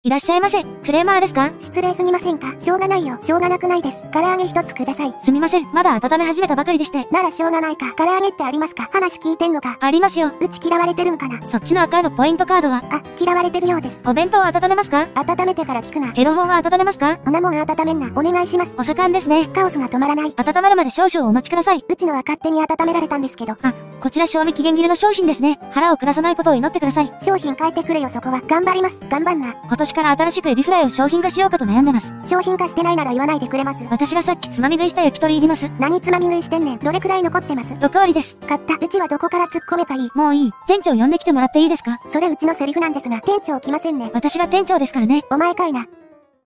いらっしゃいませ。クレーマーですか？ 失礼すぎませんか？しょうがないよ。しょうがなくないです。唐揚げ一つください。 すみません。まだ温め始めたばかりでして。 ならしょうがないか。唐揚げってありますか？話聞いてんのか？ ありますよ。 うち嫌われてるんかな？ そっちの赤のポイントカードは？ あ、嫌われてるようです。 お弁当を温めますか？ 温めてから聞くな。 エロ本は温めますか？ んなもん温めんな。お願いします。 お盛んですね。 カオスが止まらない。 温まるまで少々お待ちください。 うちのは勝手に温められたんですけど。 こちら賞味期限切れの商品ですね。腹を下さないことを祈ってください。 商品変えてくれよそこは。頑張ります。頑張んな。 今年から新しくエビフライを商品化しようかと悩んでます。 商品化してないなら言わないでくれます？ 私がさっきつまみ食いした焼き鳥いります。 何つまみ食いしてんねん。どれくらい残ってます？ 6 割です。 買った。うちはどこから突っ込めばいい？ もういい。店長呼んできてもらっていいですか？ それうちのセリフなんですが、店長来ませんね。 私が店長ですからね。 お前かいな。